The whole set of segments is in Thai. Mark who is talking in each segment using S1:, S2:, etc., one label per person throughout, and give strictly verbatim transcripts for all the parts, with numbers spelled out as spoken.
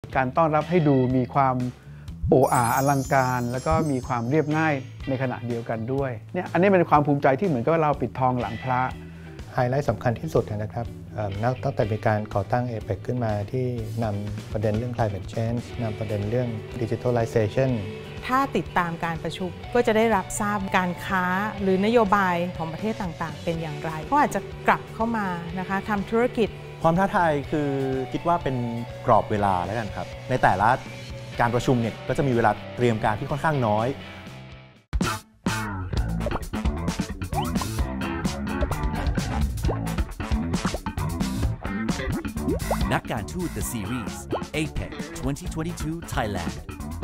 S1: การต้อนรับให้ดูมีความโอ้อาอลังการแล้วก็มีความเรียบง่ายในขณะเดียวกันด้วยเนี่ยอันนี้เป็นความภูมิใจที่เหมือนกับเราปิดทองหลังพระ
S2: ไฮไลท์สำคัญที่สุดนะครับตั้งแต่มีการก่อตั้ง เอ เปค ขึ้นมาที่นำประเด็นเรื่อง climate change นำประเด็นเรื่อง digitalization
S3: ถ้าติดตามการประชุมก็จะได้รับทราบการค้าหรือนโยบายของประเทศต่างๆเป็นอย่างไรก็อาจจะกลับเข้ามานะคะทำธุรกิจ
S4: ความท้าทายคือคิดว่าเป็นกรอบเวลาแล้วกันครับในแต่ละการประชุมเนี่ยก็จะมีเวลาเตรียมการที่ค่อนข้างน้อย
S5: นักการทูต The Series เอ เปค twenty twenty-two Thailand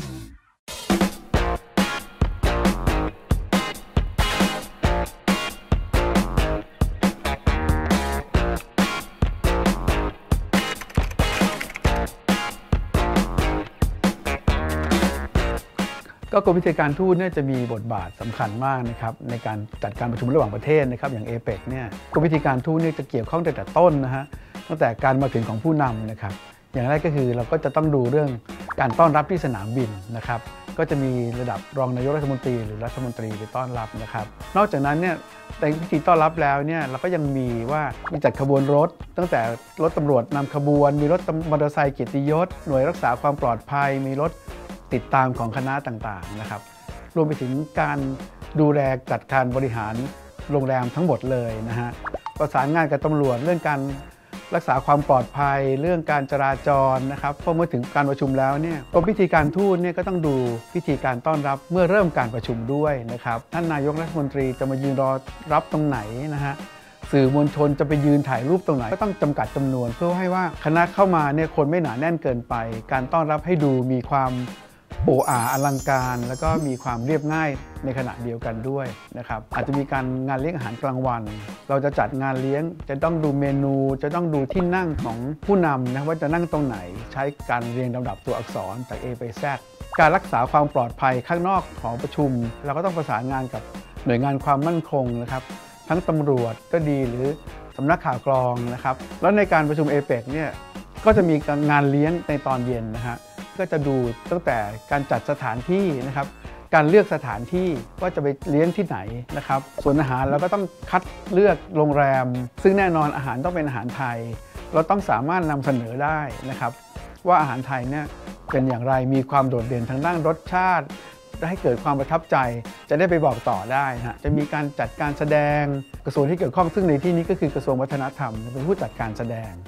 S1: ก็กรมวิชาการทูตเนี่ยจะมีบทบาทสำคัญมากนะครับในการจัดการประชุมระหว่างประเทศนะครับอย่าง เอ เปค เนี่ยกรมวิชาการทูตเนี่ยจะเกี่ยวข้องตั้งแต่ต้นนะฮะตั้งแต่การมาถึงของผู้นำนะครับอย่างแรกก็คือเราก็จะต้องดูเรื่องการต้อนรับที่สนามบินนะครับก็จะมีระดับรองนายกรัฐมนตรีหรือรัฐมนตรีไปต้อนรับนะครับนอกจากนั้นเนี่ยในพิธีต้อนรับแล้วเนี่ยเราก็ยังมีว่ามีจัดขบวนรถตั้งแต่รถตำรวจนำขบวนมีรถมอเตอร์ไซค์เกียรติยศหน่วยรักษาความปลอดภัยมีรถติดตามของคณะต่างๆนะครับรวมไปถึงการดูแลจัดการบริหารโรงแรมทั้งหมดเลยนะฮะประสานงานกับตำรวจเรื่องการรักษาความปลอดภัยเรื่องการจราจรนะครับพอเมื่อถึงการประชุมแล้วเนี่ยกรมพิธีการทูตเนี่ยก็ต้องดูพิธีการต้อนรับเมื่อเริ่มการประชุมด้วยนะครับท่านนายกรัฐมนตรีจะมายืนรอรับตรงไหนนะฮะสื่อมวลชนจะไปยืนถ่ายรูปตรงไหนก็ต้องจำกัดจำนวนเพื่อให้ว่าคณะเข้ามาเนี่ยคนไม่หนาแน่นเกินไปการต้อนรับให้ดูมีความโอ้อาอลังการแล้วก็มีความเรียบง่ายในขณะเดียวกันด้วยนะครับอาจจะมีการงานเลี้ยงอาหารกลางวันเราจะจัดงานเลี้ยงจะต้องดูเมนูจะต้องดูที่นั่งของผู้นำนะว่าจะนั่งตรงไหนใช้การเรียงลำดับตัวอักษรจาก A ไป Z การรักษาความปลอดภัยข้างนอกของประชุมเราก็ต้องประสานงานกับหน่วยงานความมั่นคงนะครับทั้งตำรวจก็ดีหรือสำนักข่าวกรองนะครับแล้วในการประชุม เอ เปค เนี่ยก็จะมีงานเลี้ยงในตอนเย็นนะฮะก็จะดูตั้งแต่การจัดสถานที่นะครับการเลือกสถานที่ว่าจะไปเลี้ยงที่ไหนนะครับส่วนอาหารเราก็ต้องคัดเลือกโรงแรมซึ่งแน่นอนอาหารต้องเป็นอาหารไทยเราต้องสามารถนำเสนอได้นะครับว่าอาหารไทยเนี่ยเป็นอย่างไรมีความโดดเด่นทางด้านรสชาติให้เกิดความประทับใจจะได้ไปบอกต่อได้ฮะจะมีการจัดการแสดงกระทรวงที่เกี่ยวข้องซึ่งในที่นี้ก็คือกระทรวงวัฒนธรรมเป็นผู้จัดการแสดง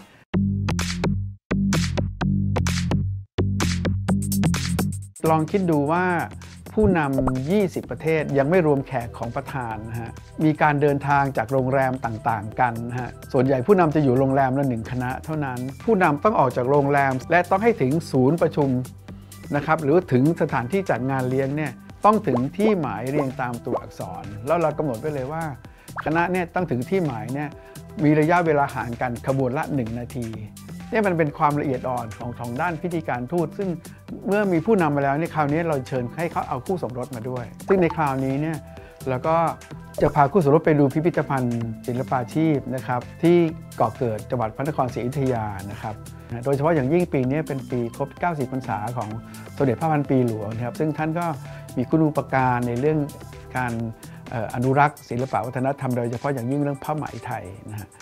S1: ลองคิดดูว่าผู้นำยี่สิบประเทศยังไม่รวมแขกของประธานนะฮะมีการเดินทางจากโรงแรมต่างๆกันนะฮะส่วนใหญ่ผู้นำจะอยู่โรงแรมละหนึ่งคณะเท่านั้นผู้นำต้องออกจากโรงแรมและต้องให้ถึงศูนย์ประชุมนะครับหรือถึงสถานที่จัดงานเลี้ยงเนี่ยต้องถึงที่หมายเรียงตามตัวอักษรแล้วเรากำหนดไว้เลยว่าคณะเนี่ยต้องถึงที่หมายเนี่ยมีระยะเวลาห่างกันขบวนละหนึ่งนาทีนี่มันเป็นความละเอียดอ่อนของทางด้านพิธีการทูตซึ่งเมื่อมีผู้นำมาแล้วในคราวนี้เราเชิญให้เขาเอาคู่สมรสมาด้วยซึ่งในคราวนี้เนี่ยเราก็จะพาคู่สมรสไปดูพิพิธภัณฑ์ศิลปาชีพนะครับที่ก่อเกิดจังหวัดพระนครศรีอยุธยานะครับโดยเฉพาะอย่างยิ่งปีนี้เป็นปีครบเก้าสิบพรรษาของสมเด็จพระพันปีหลวงนะครับซึ่งท่านก็มีคุณูปการในเรื่องการอนุรักษ์ศิลปวัฒนธรรมโดยเฉพาะอย่างยิ่งเรื่องผ้าไหมไทยนะฮะ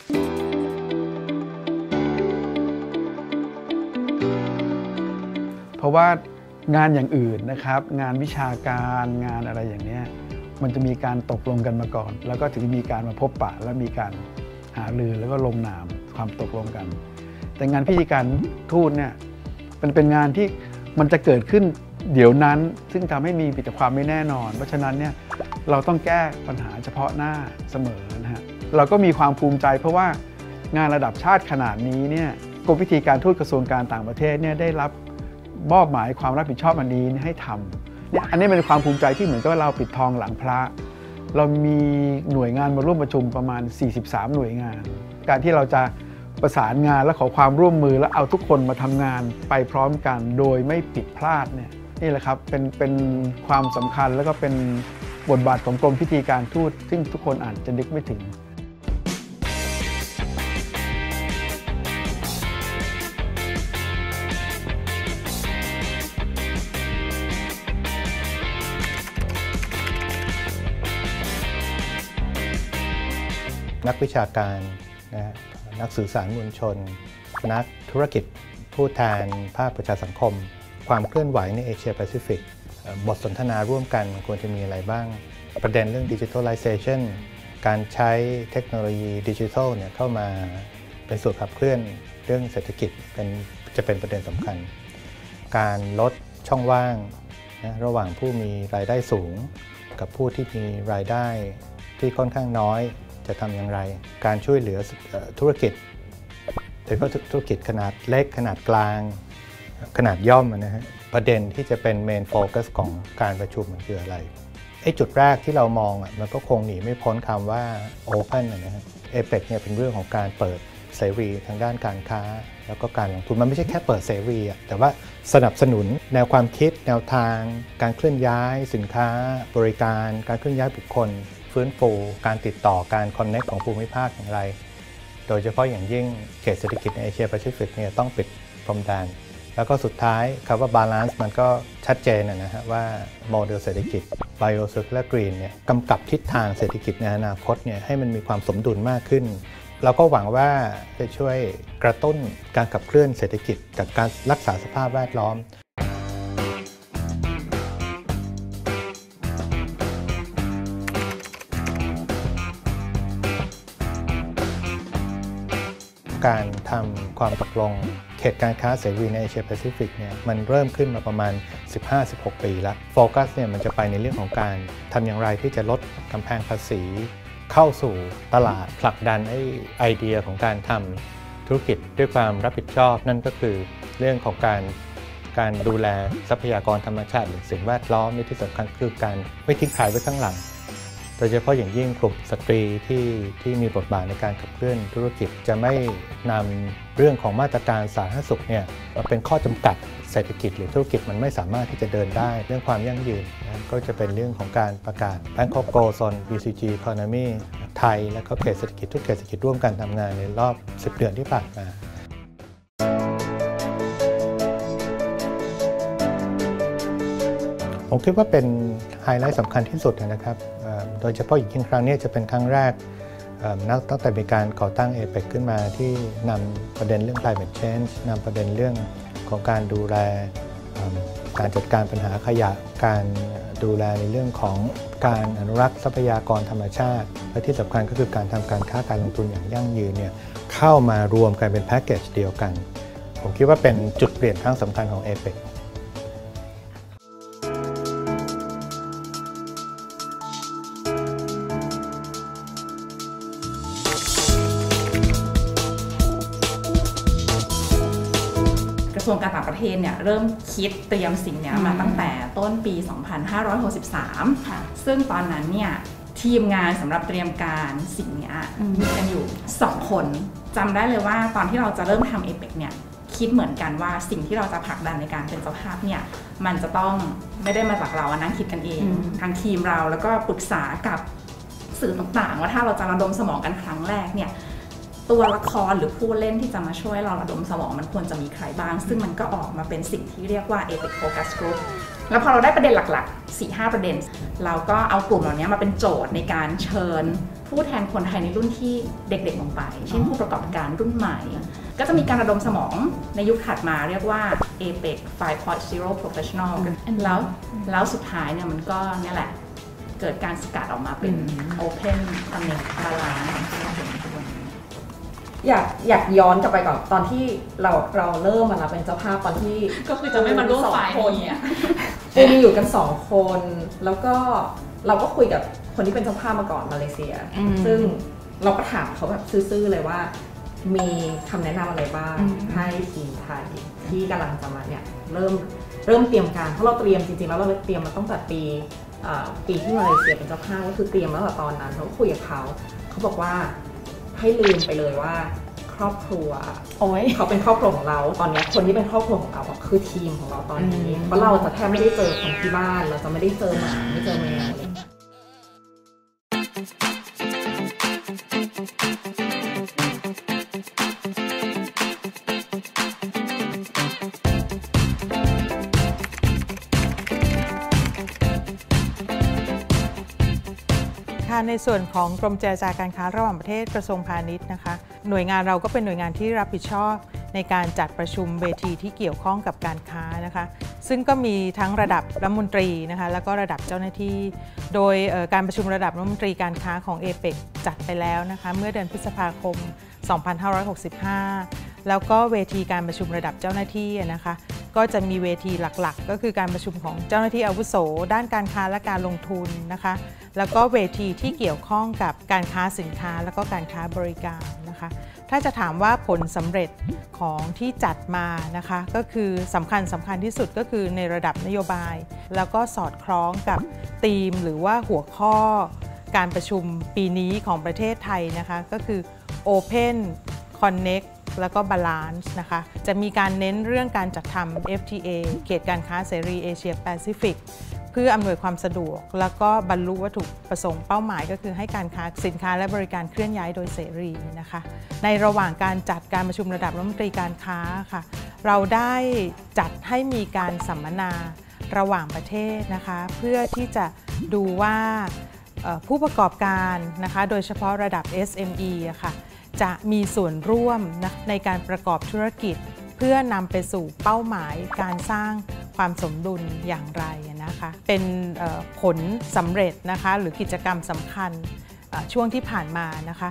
S1: เพราะว่างานอย่างอื่นนะครับงานวิชาการงานอะไรอย่างนี้มันจะมีการตกลงกันมาก่อนแล้วก็ถึงมีการมาพบปะแล้วมีการหารือแล้วก็ลงนามความตกลงกันแต่งานพิธีการทูตเนี่ยมันเป็นงานที่มันจะเกิดขึ้นเดี๋ยวนั้นซึ่งทำให้มีแต่ความไม่แน่นอนเพราะฉะนั้นเนี่ยเราต้องแก้ปัญหาเฉพาะหน้าเสมอนะฮะเราก็มีความภูมิใจเพราะว่างานระดับชาติขนาดนี้เนี่ยกรมพิธีการทูตกระทรวงการต่างประเทศเนี่ยได้รับมอบหมายความรับผิดชอบอันนี้ให้ทำเนี่ยอันนี้เป็นความภูมิใจที่เหมือนกับเราปิดทองหลังพระเรามีหน่วยงานมาร่วมประชุมประมาณสี่สิบสามหน่วยงานการที่เราจะประสานงานและขอความร่วมมือและเอาทุกคนมาทำงานไปพร้อมกันโดยไม่ผิดพลาดเนี่ยนี่แหละครับเป็นเป็นความสำคัญแล้วก็เป็นบทบาทของกรมพิธีการทูตซึ่งทุกคนอาจจะนึกไม่ถึง
S5: น
S2: นักวิชาการนะนักสื่อสารมวลชนนักธุรกิจผู้แทนภาคประชาสังคมความเคลื่อนไหวในเอเชียแปซิฟิกบทสนทนาร่วมกันควรจะมีอะไรบ้างประเด็นเรื่อง Digitalization การใช้เทคโนโลยีดิจิทัลเนี่ยเข้ามาเป็นส่วนขับเคลื่อนเรื่องเศรษฐกิจเป็นจะเป็นประเด็นสำคัญการลดช่องว่างนะระหว่างผู้มีรายได้สูงกับผู้ที่มีรายได้ที่ค่อนข้างน้อยจะทำอย่างไรการช่วยเหลือธุรกิจโดยเฉพาะธุรกิจขนาดเล็กขนาดกลางขนาดย่อมนะฮะประเด็นที่จะเป็นเมนโฟกัสของการประชุมมันคืออะไรไอ้จุดแรกที่เรามองอ่ะมันก็คงหนีไม่พ้นคำว่า Open นะฮะ เอเปก เนี่ยเป็นเรื่องของการเปิดเสรีทางด้านการค้าแล้วก็การลงทุนมันไม่ใช่แค่เปิดเสรีอ่ะแต่ว่าสนับสนุนแนวความคิดแนวทางการเคลื่อนย้ายสินค้าบริการการเคลื่อนย้ายบุคคลฟื้นฟูการติดต่อการคอนเนคของภูมิภาคอย่างไรโดยเฉพาะอย่างยิ่งเขตเศรษฐกิจในเอเชียแปซิฟิกเนี่ยต้องปิดพรมแดนแล้วก็สุดท้ายคำว่าบาลานซ์มันก็ชัดเจนนะฮะว่าโมเดลเศรษฐกิจ Bio Circular Green เนี่ยกำกับทิศทางเศรษฐกิจในอนาคตเนี่ยให้มันมีความสมดุลมากขึ้นเราก็หวังว่าจะช่วยกระตุ้นการขับเคลื่อนเศรษฐกิจจากการรักษาสภาพแวดล้อมการทำความตกลงเขตการค้าเสรีในเอเชียแปซิฟิกเนี่ยมันเริ่มขึ้นมาประมาณ สิบห้าถึงสิบหก ปีแล้วโฟกัสเนี่ยมันจะไปในเรื่องของการทำอย่างไรที่จะลดกำแพงภาษีเข้าสู่ตลาดผลักดันไอ้ไอเดียของการทำธุรกิจด้วยความรับผิดชอบนั่นก็คือเรื่องของการการดูแลทรัพยากรธรรมชาติหรือสิ่งแวดล้อมที่สำคัญคือการไม่ทิ้งใครไว้ข้างหลังโดยเฉพาะอย่างยิ่งกลุ่มสตรีที่ที่มีบทบาทในการขับเคลื่อนธุรกิจจะไม่นำเรื่องของมาตรการสาธารณสุขเนี่ยมาเป็นข้อจำกัดเศรษฐกิจหรือธุรกิจมันไม่สามารถที่จะเดินได้เรื่องความยั่งยืนนะก็จะเป็นเรื่องของการประกาศ Bangkok Gold Zone บี ซี จี Economy ไทยและก็เขตเศรษฐกิจทุกเขตเศรษฐกิจร่วมกันทำงานในรอบสิบเดือนที่ผ่านมาผมคิดว่าเป็นไฮไลท์สำคัญที่สุดนะครับโดยเฉพาะอย่างยิ่งครั้งนี้จะเป็นครั้งแรกตั้งแต่มีการก่อตั้ง เอเปก ขึ้นมาที่นำประเด็นเรื่อง climate change นำประเด็นเรื่องของการดูแลการจัดการปัญหาขยะการดูแลในเรื่องของการอนุรักษ์ทรัพยากรธรรมชาติและที่สำคัญก็คือการทำการค้าการลงทุนอย่างยั่งยืนเนี่ยเข้ามารวมกันเป็นแพ็กเกจเดียวกันผมคิดว่าเป็นจุดเปลี่ยนครั้งสำคัญของ เอเปก
S6: กระทรวงการต่างประเทศเนี่ยเริ่มคิดเตรียมสิ่งนี้มาตั้งแต่ต้นปี สองพันห้าร้อยหกสิบสาม ซึ่งตอนนั้นเนี่ยทีมงานสำหรับเตรียมการสิ่งนี้มีกันอยู่สองคนจำได้เลยว่าตอนที่เราจะเริ่มทำ เอเปก เนี่ยคิดเหมือนกันว่าสิ่งที่เราจะผลักดันในการเป็นเจ้าภาพเนี่ยมันจะต้องไม่ได้มาจากเรานั่งคิดกันเองทางทีมเราแล้วก็ปรึกษากับสื่อต่างๆว่าถ้าเราจะระดมสมองกันครั้งแรกเนี่ยตัวละครหรือผู้เล่นที่จะมาช่วยเราระดมสมองมันควรจะมีใครบ้างซึ่งมันก็ออกมาเป็นสิ่งที่เรียกว่า เอเปก Focus Group แล้วพอเราได้ประเด็นหลักๆ สี่ห้า ประเด็นเราก็เอากลุ่มเหล่านี้มาเป็นโจทย์ในการเชิญผู้แทนคนไทยในรุ่นที่เด็กๆลงไปเช่นผู้ประกอบการรุ่นใหม่ก็จะมีการระดมสมองในยุคถัดมาเรียกว่า เอเปก ไฟว์ พอยต์ ศูนย์ Professional แล้วแล้วสุดท้ายเนี่ยมันก็เนี่ยแหละเกิดการสกัดออกมาเป็น Open Connect Balance ที่เราเห็นทุกวันนี้
S7: อยากอยากย้อนกลับไปก่อนตอนที่เราเราเริ่มมาเป็นเจ้าภาพตอนที่
S6: ก็คือจะไม่มาร่วมฝ่ายนี้
S7: ปูมีอยู่กันสองคนแล้วก็เราก็คุยกับคนที่เป็นเจ้าภาพมาก่อนมาเลเซียซึ่งเราก็ถามเขาแบบซื่อๆเลยว่ามีคำแนะนำอะไรบ้างให้ทีมไทยที่กำลังจะมาเนี่ยเริ่มเริ่มเตรียมการเพราะเราเตรียมจริงๆแล้วเราเตรียมมาตั้งแต่ปีปีที่มาเลเซียเป็นเจ้าภาพก็คือเตรียมมาตั้งแต่ตอนนั้นเราคุยกับเขาเขาบอกว่าให้ลืมไปเลยว่าครอบครัวเขาเป็นครอบครัวของเราตอนนี้คนที่เป็นครอบครัวของเราคือทีมของเราตอนนี้เพราะเราจะแทบไม่ได้เจอคนที่บ้านเราจะไม่ได้เจอหมาไม่เจอแมว
S3: คค่ะในส่วนของกรมเจรจาการค้าระหว่างประเทศกระทรวงพาณิชย์นะคะหน่วยงานเราก็เป็นหน่วยงานที่รับผิดชอบในการจัดประชุมเวทีที่เกี่ยวข้องกับการค้านะคะซึ่งก็มีทั้งระดับรัฐมนตรีนะคะแล้วก็ระดับเจ้าหน้าที่โดยการประชุมระดับรัฐมนตรีการค้าของ เอ เปก จัดไปแล้วนะคะเมื่อเดือนพฤษภาคมสองพันห้าร้อยหกสิบห้าแล้วก็เวทีการประชุมระดับเจ้าหน้าที่นะคะก็จะมีเวทีหลักๆก็คือการประชุมของเจ้าหน้าที่อาวุโสด้านการค้าและการลงทุนนะคะแล้วก็เวทีที่เกี่ยวข้องกับการค้าสินค้าแล้วก็การค้าบริการนะคะถ้าจะถามว่าผลสำเร็จของที่จัดมานะคะก็คือสำคัญสำคัญที่สุดก็คือในระดับนโยบายแล้วก็สอดคล้องกับธีมหรือว่าหัวข้อการประชุมปีนี้ของประเทศไทยนะคะก็คือ Open Connect แล้วก็ Balance นะคะจะมีการเน้นเรื่องการจัดทำ เอฟ ที เอ เขตการค้าเสรีเอเชียแปซิฟิกเพื่ออำนวยความสะดวกแล้วก็บรรลุวัตถุประสงค์เป้าหมายก็คือให้การค้าสินค้าและบริการเคลื่อนย้ายโดยเสรีนะคะในระหว่างการจัดการประชุมระดับรัฐมนตรีการค้าค่ะเราได้จัดให้มีการสัมมนาระหว่างประเทศนะคะเพื่อที่จะดูว่าผู้ประกอบการนะคะโดยเฉพาะระดับ เอส เอ็ม อี อะค่ะจะมีส่วนร่วมในการประกอบธุรกิจเพื่อนำไปสู่เป้าหมายการสร้างความสมดุลอย่างไรนะคะเป็นผลสำเร็จนะคะหรือกิจกรรมสำคัญช่วงที่ผ่านมานะคะ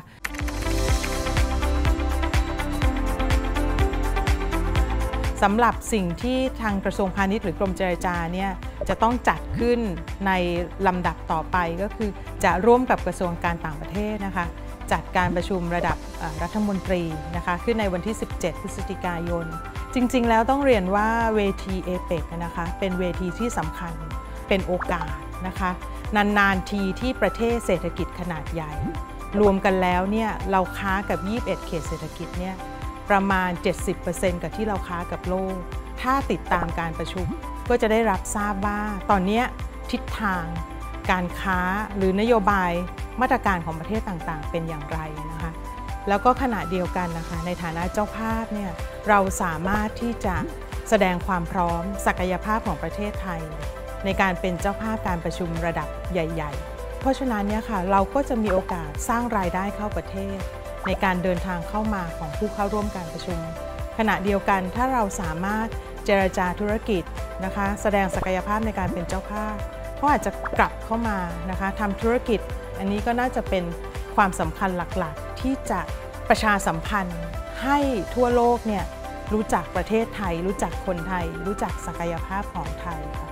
S3: สำหรับสิ่งที่ทางกระทรวงพาณิชย์หรือกรมเจรจาเนี่ยจะต้องจัดขึ้นในลำดับต่อไปก็คือจะร่วมกับกระทรวงการต่างประเทศนะคะจัดการประชุมระดับรัฐมนตรีนะคะขึ้นในวันที่ สิบเจ็ด พฤศจิกายนจริงๆแล้วต้องเรียนว่าเวที เอ เปก นะคะเป็นเวทีที่สำคัญเป็นโอกาสนะคะนานๆทีที่ประเทศเศรษฐกิจขนาดใหญ่รวมกันแล้วเนี่ยเราค้ากับยี่สิบเอ็ดเขตเศรษฐกิจเนี่ยประมาณ เจ็ดสิบเปอร์เซ็นต์ กับที่เราค้ากับโลกถ้าติดตามการประชุมก็จะได้รับทราบว่าตอนนี้ทิศทางการค้าหรือนโยบายมาตรการของประเทศต่างๆเป็นอย่างไรนะคะแล้วก็ขณะเดียวกันนะคะในฐานะเจ้าภาพเนี่ยเราสามารถที่จะแสดงความพร้อมศักยภาพของประเทศไทยในการเป็นเจ้าภาพการประชุมระดับใหญ่ๆเพราะฉะนั้นเนี่ยค่ะเราก็จะมีโอกาสสร้างรายได้เข้าประเทศในการเดินทางเข้ามาของผู้เข้าร่วมการประชุมขณะเดียวกันถ้าเราสามารถเจรจาธุรกิจนะคะแสดงศักยภาพในการเป็นเจ้าภาพเขาอาจจะกลับเข้ามานะคะทำธุรกิจอันนี้ก็น่าจะเป็นความสำคัญหลักๆที่จะประชาสัมพันธ์ให้ทั่วโลกเนี่ยรู้จักประเทศไทยรู้จักคนไทยรู้จักศักยภาพของไทยค่ะ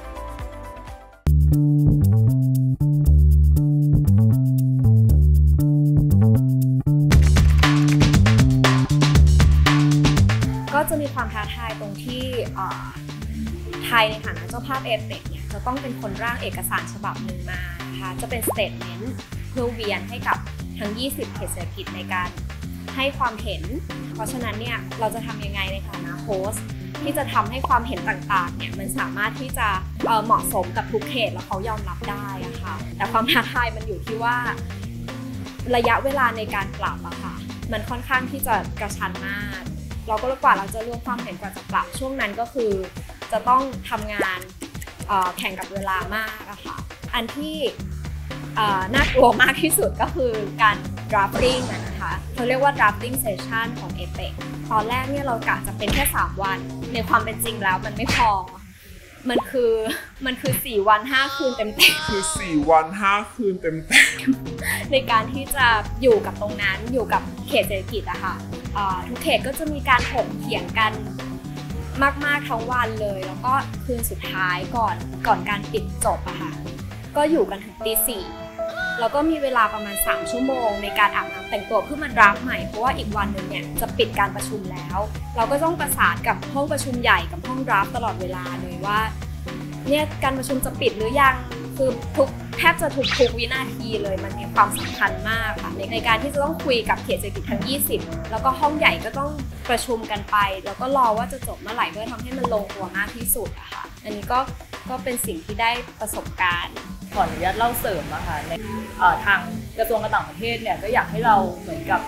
S8: ก็จะมีความท้าทายตรงที่ไทยในฐานะเจ้าภาพ เอ เปก เนี่ยจะต้องเป็นคนร่างเอกสารฉบับหนึ่งมานะคะจะเป็น statement เพื่อเวียนให้กับทั้งยี่สิบเขตเศรษฐกิจในการให้ความเห็นเพราะฉะนั้นเนี่ยเราจะทำยังไงในฐานะโฮสต์ที่จะทำให้ความเห็นต่างๆเนี่ยมันสามารถที่จะเหมาะสมกับทุกเขตแล้วเขายอมรับได้อะค่ะแต่ความท้าทายมันอยู่ที่ว่าระยะเวลาในการปรับอะค่ะมันค่อนข้างที่จะกระชั้นมากเราก็กว่าเราจะรวมความเห็นกว่าจะปรับช่วงนั้นก็คือจะต้องทำงานแข่งกับเวลามากอะค่ะอันที่น่ากลัวมากที่สุดก็คือการ drafting นะคะเขาเรียกว่า drafting session ของ เอ เปก ตอนแรกเนี่ยเรากะจะเป็นแค่สามวันในความเป็นจริงแล้วมันไม่พอมันคือมันคือสี่วันห้าคืนเต็มๆ
S9: คือสี่วันห้าคืนเต็มๆ
S8: ในการที่จะอยู่กับตรงนั้นอยู่กับเขตเศรษฐกิจอะค่ะทุกเขตก็จะมีการถกเถียงกันมากๆทั้งวันเลยแล้วก็คืนสุดท้ายก่อนก่อนการปิดจบอะค่ะก็อยู่กันถึงตีสี่แล้วก็มีเวลาประมาณสามชั่วโมงในการอาบน้ำแต่งตัวเพื่อมาดราฟใหม่เพราะว่าอีกวันหนึ่งเนี่ยจะปิดการประชุมแล้วเราก็ต้องประสานกับห้องประชุมใหญ่กับห้องดราฟตลอดเวลาเลยว่าเนี่ยการประชุมจะปิดหรือยังคือทุกแทบจะทุกทุกวินาทีเลยมันมีความสำคัญมากค่ะในในการที่จะต้องคุยกับเขตเศรษฐกิจทั้งยี่สิบแล้วก็ห้องใหญ่ก็ต้องประชุมกันไปแล้วก็รอว่าจะจบเมื่อไหร่เพื่อทำให้มันลงตัวมากที่สุดอะค่ะอันนี้ก็ก็เป็นสิ่งที่ได้ประสบการณ์
S10: ขออนุญาตเล่าเสริมอะค่ะในทางกระทรวงการต่างประเทศเนี่ยก็อยากให้เราเหมือนกับ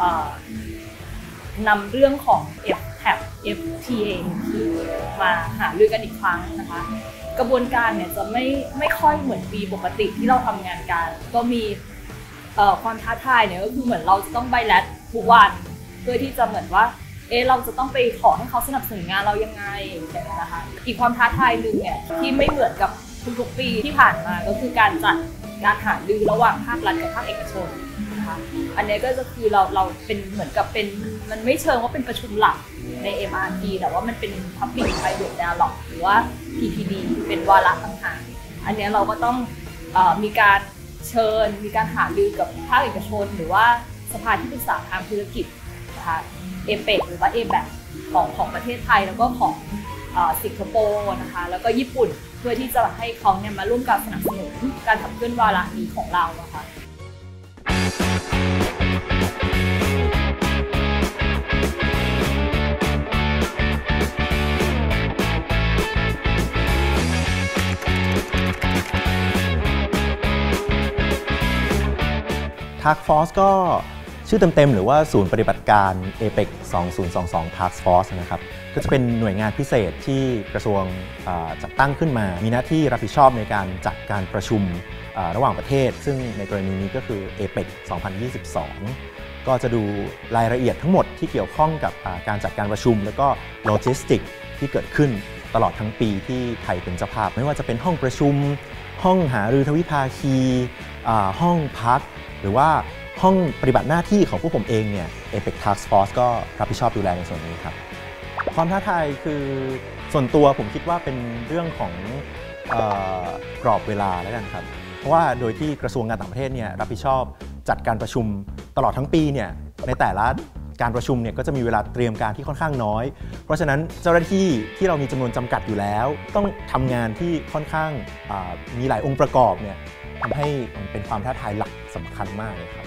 S10: นำเรื่องของ เอฟ ที เอ เอฟ ที เอ มาหารือกันอีกครั้งนะคะกระบวนการเนี่ยจะไม่ไม่ค่อยเหมือนปีปกติที่เราทำงานกันก็มีความท้าทายเนี่ยก็คือเหมือนเราจะต้องไบแลนซ์ทุกวันเพื่อที่จะเหมือนว่าเออเราจะต้องไปขอให้เขาสนับสนุนงานเรายังไงอย่างเงี้ยนะคะอีกความท้าทายหนึ่งเนี่ยที่ไม่เหมือนกับทุกๆปีที่ผ่านมาก็คือการจัดการหารือระหว่างภาครัฐกับภาคเอกชนนะคะอันนี้ก็จะคือเราเราเป็นเหมือนกับเป็นมันไม่เชิงว่าเป็นประชุมหลักใน เอ็ม อาร์ ที แต่ว่ามันเป็น Public Private Dialogue หรือว่า พี พี ดี เป็นวาระต่างๆอันนี้เราก็ต้องเอ่อมีการเชิญมีการหารือกับภาคเอกชนหรือว่าสภาที่ปรึกษาทางธุรกิจนะคะเอเปกหรือว่าเอแบคของของประเทศไทยแล้วก็ของสิงคโปร์นะคะแล้วก็ญี่ปุ่นเพื่อที่จะให้เขาเนี่ยมาร่วมการสนับสนุนการขับเคลื่อนวาระนี้ของเรานะคะ
S4: Task Force ก็ชื่อเต็มๆหรือว่าศูนย์ปฏิบัติการ เอเปก สองพันยี่สิบสอง Task Force นะครับก็จะเป็นหน่วยงานพิเศษที่กระทรวงจัดตั้งขึ้นมามีหน้าที่รับผิดชอบในการจัดการประชุมระหว่างประเทศซึ่งในกรณีนี้ก็คือ เอเปก สองพันยี่สิบสอง ก็จะดูรายละเอียดทั้งหมดที่เกี่ยวข้องกับการจัดการประชุมแล้วก็โลจิสติกที่เกิดขึ้นตลอดทั้งปีที่ไทยเป็นเจ้าภาพไม่ว่าจะเป็นห้องประชุมห้องหารือทวิภาคีห้องพักหรือว่าห้องปฏิบัติหน้าที่ของพวกผมเองเนี่ย เอเปก Task Force ก็รับผิดชอบดูแลในส่วนนี้ครับความท้าทายคือส่วนตัวผมคิดว่าเป็นเรื่องของเอ่อกรอบเวลาแล้วกันครับเพราะว่าโดยที่กระทรวงการต่างประเทศเนี่ยรับผิดชอบจัดการประชุมตลอดทั้งปีเนี่ยในแต่ละการประชุมเนี่ยก็จะมีเวลาเตรียมการที่ค่อนข้างน้อยเพราะฉะนั้นเจ้าหน้าที่ที่เรามีจำนวนจำกัดอยู่แล้วต้องทำงานที่ค่อนข้างมีหลายองค์ประกอบเนี่ยทำให้มันเป็นความท้าทายหลักสำคัญมากเลยครับ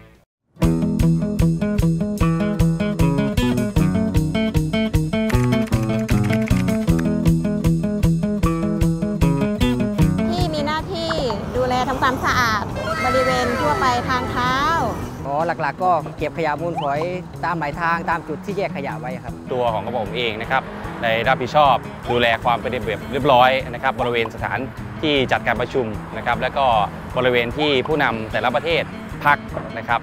S11: ที่มีหน้าที่ดูแลทำความสะอาดบริเวณทั่วไปทางเท้า
S12: อ๋อหลักๆก็เก็บขยะมูลฝอยตามหมายทางตามจุดที่แยกขยะไว้ครับ
S13: ตัวของกระผมเองนะครับได้รับผิดชอบดูแลความเป็นระเบียบเรียบร้อยนะครับบริเวณสถานที่จัดการประชุมนะครับและก็บริเวณที่ผู้นำแต่ละประเทศพักนะครับ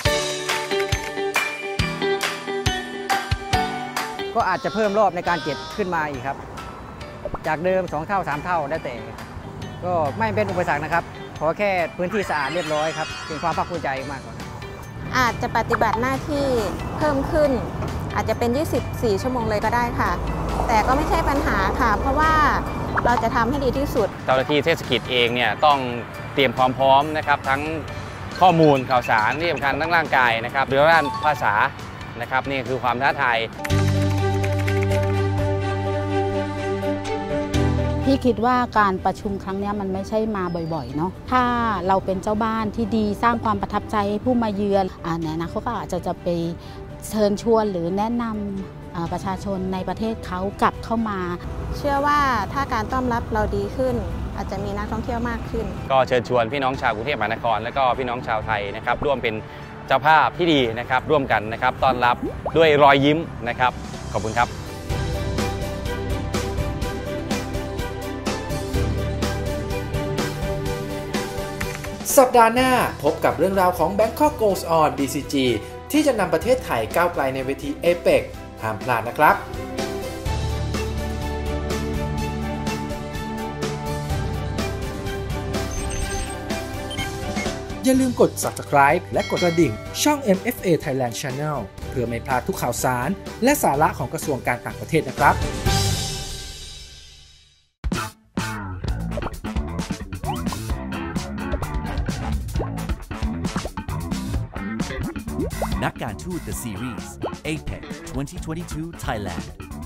S12: ก็อาจจะเพิ่มรอบในการเก็บขึ้นมาอีกครับจากเดิมสองเท่าสามเท่าได้แต่ก็ไม่เป็นอุปสรรคนะครับขอแค่พื้นที่สะอาดเรียบร้อยครับเป็นความภาคภูมิใจมากกว่า
S11: อาจจะปฏิบัติหน้าที่เพิ่มขึ้นอาจจะเป็นยี่สิบสี่ชั่วโมงเลยก็ได้ค่ะแต่ก็ไม่ใช่ปัญหาค่ะเพราะว่าเราจะทำให้ดีที่สุด
S13: เจ้าหน้าที่เทศกิจเองเนี่ยต้องเตรียมความพร้อมนะครับทั้งข้อมูลข่าวสารที่สำคัญทั้งร่างกายนะครับหรือด้านภาษานะครับนี่คือความท้าทาย
S14: พี่คิดว่าการประชุมครั้งนี้มันไม่ใช่มาบ่อยๆเนาะถ้าเราเป็นเจ้าบ้านที่ดีสร้างความประทับใจให้ผู้มาเยือนอ่าในอนาคตก็อาจจะจะไปเชิญชวนหรือแนะนำประชาชนในประเทศเขากลับเข้ามา
S11: เชื่อว่าถ้าการต้อนรับเราดีขึ้นอาจจะมีนักท่องเที่ยวมากขึ้น
S13: ก็เชิญชวนพี่น้องชาวกรุงเทพมหานครและก็พี่น้องชาวไทยนะครับร่วมเป็นเจ้าภาพที่ดีนะครับร่วมกันนะครับต้อนรับด้วยรอยยิ้มนะครับขอบคุณครับ
S15: สัปดาห์หน้าพบกับเรื่องราวของ Bangkok Goes On บี ซี จี ที่จะนำประเทศไทยก้าวไกลในเวที เอเปก ห้ามพลาดนะครับอย่าลืมกด ซับสไครบ์ และกดกระดิ่งช่อง เอ็ม เอฟ เอ Thailand Channel เพื่อไม่พลาดทุกข่าวสารและสาระของกระทรวงการต่างประเทศนะครับ
S5: นักการทูต The Series เอเปก twenty twenty-two Thailand